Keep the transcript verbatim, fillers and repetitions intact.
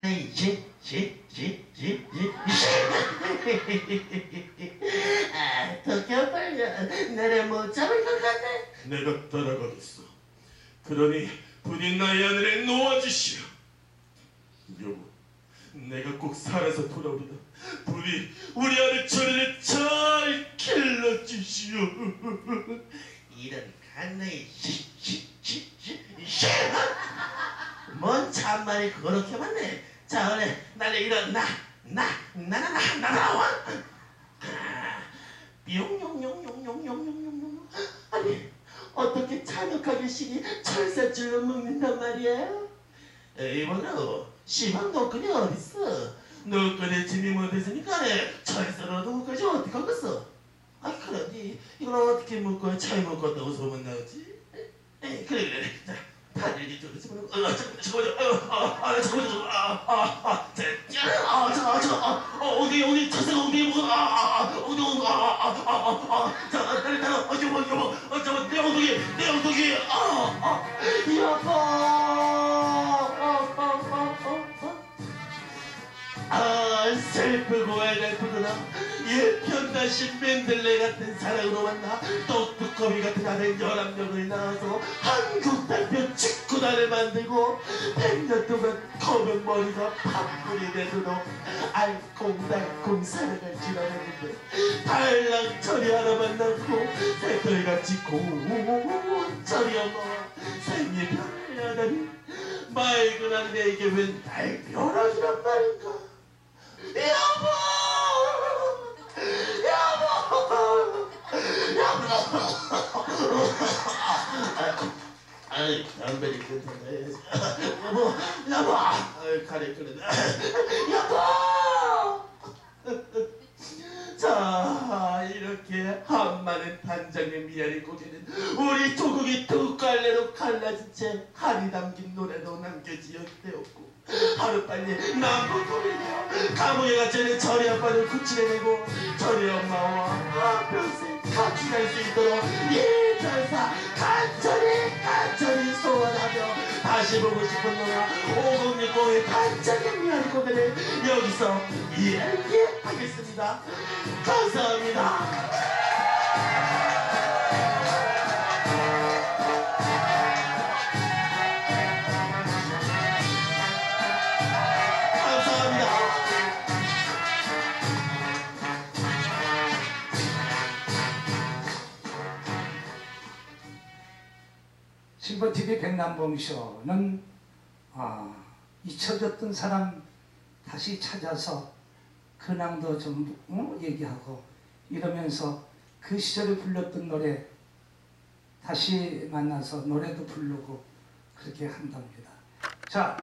아, 도쿄 빨려. 나를 못 잡을 것 같네. 내가 따라가겠어. 그러니 부디 나의 하늘에 놓아주시오. 여보, 내가 꼭 살아서 돌아오리다. 부디 우리 아들 처리를 잘 길러주시오. 이런 갓나이 뭔 참말이 그렇게 많네. 자, 그래, 나를 이런 나, 나, 나나, 나, 나, 나와. 뿅용용용용용용용용. 아니, 어떻게 잔혹하게 신이 철사줄로 먹는단 말이에요? 이번로 시방 노끈이 어딨어? 노끈에 짐이 못했으니까 철사로 노끈까지 어떻게 하겠어? 아, 그러니 이걸 어떻게 묶어야 잘 묶었다고 소문나지? 에이, 그래 그래. 자, 다들 이쪽으로 집어넣고. 어, 잠깐만, 잠깐만, 아, 아, 잠깐만, 잠깐만, 아, 아, 아, 자, 아, 자, 자, 아, 어, 어디, 어디, 차세가 어디, 뭐, 아, 아, 아, 어디, 어디, 아, 아, 아, 아, 아, 자, 따라, 따라, 어, 여보, 여보, 어, 잠깐만, 내 엉덩이, 내 엉덩이, 아, 아, 여보, 아, 아, 아, 아, 아, 슬프고 애달프구나. 일편단심 맨들레 같은 사랑으로 만나 똑똑거미 같은 아들 열한 명을 낳아서 한국 대표 축구단을 만들고 백 년 동안 검은 머리가 파뿌리 되도록 알콩달콩 살아갈 줄 알았는데 달랑 철이 하나만 낳고 새털같이 고철이 엄마와 생일 별을 하다니 맑은 하늘에게 웬 달벼락이란 말인가. 여보! 여보! 여보! 아이, 담배를 끊어야지. 여보! 여보! 아이, 가래 끊어. 여보! 자, 이렇게 한마는 단장의 미안의 고개는 우리 조국이 두 갈래로 갈라진 채 한이 담긴 노래로 남겨지었되었고 하루빨리 남북통일되어 감옥에 갇혀있는 저리 아빠를 구출해내고 저리 엄마와 평생 같이 갈 수 있도록 이 전사 간절히 간절히 소원하며 다시 보고 싶은 누나 오공육공의 단장의 미안의 고개를 여기서 이야기하겠습니다. 감사합니다. 신보티비 백남봉쇼는 아, 잊혀졌던 사람 다시 찾아서 근황도 좀 어? 얘기하고 이러면서 그 시절에 불렀던 노래 다시 만나서 노래도 부르고 그렇게 한답니다. 자.